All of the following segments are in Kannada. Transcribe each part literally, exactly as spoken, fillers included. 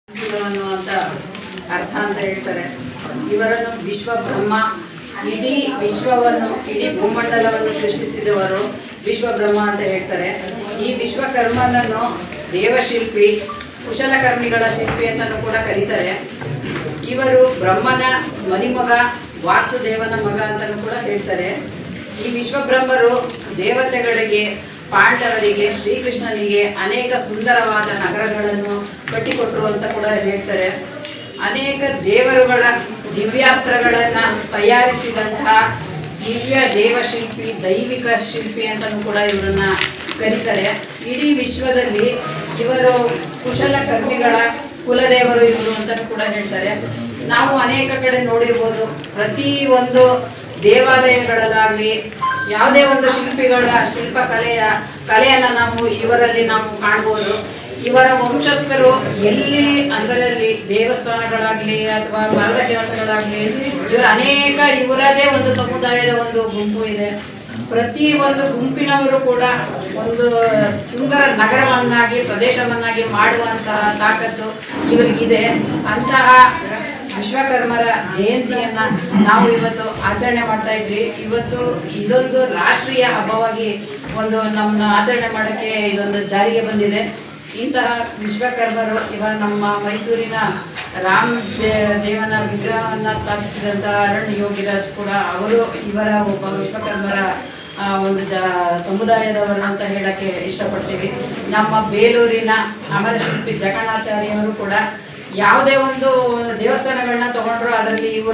ಅನ್ನುವಂತ ಅರ್ಥ ಅಂತ ಹೇಳ್ತಾರೆ. ಇವರನ್ನು ವಿಶ್ವ ಬ್ರಹ್ಮ, ಇಡೀ ವಿಶ್ವವನ್ನು ಇಡೀ ಭೂಮಂಡಲವನ್ನು ಸೃಷ್ಟಿಸಿದವರು ವಿಶ್ವ ಬ್ರಹ್ಮ ಅಂತ ಹೇಳ್ತಾರೆ. ಈ ವಿಶ್ವಕರ್ಮನನ್ನು ದೇವಶಿಲ್ಪಿ, ಕುಶಲಕರ್ಮಿಗಳ ಶಿಲ್ಪಿ ಅಂತಲೂ ಕೂಡ ಕರೀತಾರೆ. ಇವರು ಬ್ರಹ್ಮನ ಮರಿಮಗ, ವಾಸುದೇವನ ಮಗ ಅಂತಲೂ ಕೂಡ ಹೇಳ್ತಾರೆ. ಈ ವಿಶ್ವಬ್ರಹ್ಮರು ದೇವತೆಗಳಿಗೆ, ಪಾಂಡವರಿಗೆ, ಶ್ರೀಕೃಷ್ಣನಿಗೆ ಅನೇಕ ಸುಂದರವಾದ ನಗರಗಳನ್ನು ಕಟ್ಟಿಕೊಟ್ಟರು ಅಂತ ಕೂಡ ಹೇಳ್ತಾರೆ. ಅನೇಕ ದೇವರುಗಳ ದಿವ್ಯಾಸ್ತ್ರಗಳನ್ನು ತಯಾರಿಸಿದಂತಹ ದಿವ್ಯ ದೇವಶಿಲ್ಪಿ, ದೈವಿಕ ಶಿಲ್ಪಿ ಅಂತಲೂ ಕೂಡ ಇವರನ್ನ ಕರೀತಾರೆ. ಇಡೀ ವಿಶ್ವದಲ್ಲಿ ಇವರು ಕುಶಲಕರ್ಮಿಗಳ ಕುಲದೇವರು ಇವರು ಅಂತ ಕೂಡ ಹೇಳ್ತಾರೆ. ನಾವು ಅನೇಕ ಕಡೆ ನೋಡಿರ್ಬೋದು, ಪ್ರತಿ ಒಂದು ದೇವಾಲಯಗಳಲ್ಲಾಗಲಿ ಯಾವುದೇ ಒಂದು ಶಿಲ್ಪಿಗಳ ಶಿಲ್ಪಕಲೆಯ ಕಲೆಯನ್ನು ನಾವು ಇವರಲ್ಲಿ ನಾವು ಕಾಣ್ಬೋದು. ಇವರ ವಂಶಸ್ಥರು ಎಲ್ಲಿ ಅದರಲ್ಲಿ ದೇವಸ್ಥಾನಗಳಾಗಲಿ ಅಥವಾ ಮರದ ಕೆಲಸಗಳಾಗಲಿ, ಇವರ ಅನೇಕ ಇವರದೇ ಒಂದು ಸಮುದಾಯದ ಒಂದು ಗುಂಪು ಇದೆ. ಪ್ರತಿ ಒಂದು ಗುಂಪಿನವರು ಕೂಡ ಒಂದು ಸುಂದರ ನಗರವನ್ನಾಗಿ, ಪ್ರದೇಶವನ್ನಾಗಿ ಮಾಡುವಂತಹ ತಾಕತ್ತು ಇವರಿಗಿದೆ. ಅಂತಹ ವಿಶ್ವಕರ್ಮರ ಜಯಂತಿಯನ್ನ ನಾವು ಇವತ್ತು ಆಚರಣೆ ಮಾಡ್ತಾ ಇದ್ವಿ. ಇವತ್ತು ಇದೊಂದು ರಾಷ್ಟ್ರೀಯ ಹಬ್ಬವಾಗಿ ಒಂದು ನಮ್ಮನ್ನ ಆಚರಣೆ ಮಾಡೋಕ್ಕೆ ಇದೊಂದು ಜಾರಿಗೆ ಬಂದಿದೆ. ಇಂತಹ ವಿಶ್ವಕರ್ಮರು ಇವಾಗ ನಮ್ಮ ಮೈಸೂರಿನ ರಾಮ್ ದೇವನ ವಿಗ್ರಹವನ್ನು ಸ್ಥಾಪಿಸಿದಂತಹ ಅರುಣ್ ಯೋಗಿರಾಜ್ ಕೂಡ ಅವರು ಇವರ ಒಬ್ಬ ವಿಶ್ವಕರ್ಮರ ಒಂದು ಜ ಸಮುದಾಯದವರು ಅಂತ ಹೇಳಕ್ಕೆ ಇಷ್ಟಪಡ್ತೀವಿ. ನಮ್ಮ ಬೇಲೂರಿನ ಅಮರಶಿಲ್ಪಿ ಜಕಣಾಚಾರ್ಯವರು ಕೂಡ ಯಾವುದೇ ಒಂದು ದೇವಸ್ಥಾನಗಳನ್ನ ತಗೊಂಡ್ರು ಅದರಲ್ಲಿ ಇವರ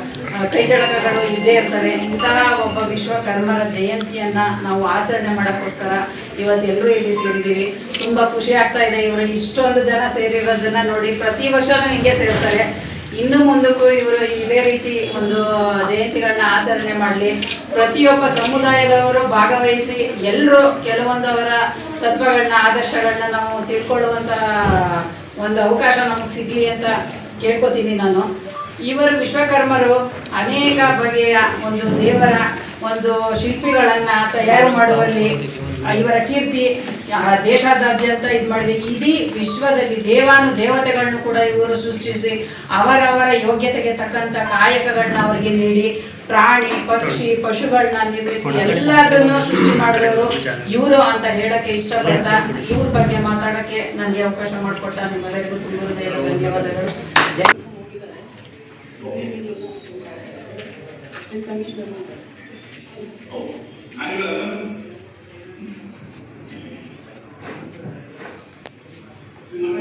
ಕೈಚಳಕಗಳು ಇದ್ದೇ ಇರ್ತವೆ. ಇಂತಹ ಒಬ್ಬ ವಿಶ್ವಕರ್ಮರ ಜಯಂತಿಯನ್ನ ನಾವು ಆಚರಣೆ ಮಾಡೋಕ್ಕೋಸ್ಕರ ಇವತ್ತೆಲ್ಲರೂ ಇಲ್ಲಿ ಸೇರಿದ್ದೀವಿ. ತುಂಬ ಖುಷಿ ಆಗ್ತಾ ಇದೆ. ಇವರು ಇಷ್ಟೊಂದು ಜನ ಸೇರಿರೋದನ್ನ ನೋಡಿ. ಪ್ರತಿ ವರ್ಷನೂ ಹಿಂಗೆ ಸೇರ್ತಾರೆ. ಇನ್ನು ಮುಂದಕ್ಕೂ ಇವರು ಇದೇ ರೀತಿ ಒಂದು ಜಯಂತಿಗಳನ್ನ ಆಚರಣೆ ಮಾಡಲಿ. ಪ್ರತಿಯೊಬ್ಬ ಸಮುದಾಯದವರು ಭಾಗವಹಿಸಿ ಎಲ್ಲರೂ ಕೆಲವೊಂದು ಅವರ ತತ್ವಗಳನ್ನ, ಆದರ್ಶಗಳನ್ನ ನಾವು ತಿಳ್ಕೊಳ್ಳುವಂಥ ಒಂದು ಅವಕಾಶ ನಮಗೆ ಸಿಗಲಿ ಅಂತ ಕೇಳ್ಕೊತೀನಿ ನಾನು. ಇವರು ವಿಶ್ವಕರ್ಮರು ಅನೇಕ ಬಗೆಯ ಒಂದು ದೇವರ ಒಂದು ಶಿಲ್ಪಿಗಳನ್ನು ತಯಾರು ಮಾಡುವಲ್ಲಿ ಇವರ ಕೀರ್ತಿ ದೇಶಾದ್ಯಂತ ಇದು ಮಾಡಿದೆ. ಇಡೀ ವಿಶ್ವದಲ್ಲಿ ದೇವಾನು ದೇವತೆಗಳನ್ನು ಕೂಡ ಇವರು ಸೃಷ್ಟಿಸಿ ಅವರವರ ಯೋಗ್ಯತೆಗೆ ತಕ್ಕಂಥ ಕಾಯಕಗಳನ್ನ ಅವರಿಗೆ ನೀಡಿ, ಪ್ರಾಣಿ, ಪಕ್ಷಿ, ಪಶುಗಳನ್ನ ನಿರ್ಮಿಸಿ ಎಲ್ಲದನ್ನು ಸೃಷ್ಟಿ ಮಾಡಿದವರು ಇವರು ಅಂತ ಹೇಳಕ್ಕೆ ಇಷ್ಟಪಡ್ತಾ ಇವ್ರ ಬಗ್ಗೆ ಮಾತಾಡಕ್ಕೆ ನನಗೆ ಅವಕಾಶ ಮಾಡಿಕೊಟ್ಟ ನಿಮ್ಮೆಲ್ಲರಿಗೂ ತುಂಬ ಹೃದಯದ ಧನ್ಯವಾದಗಳು. ಜೈ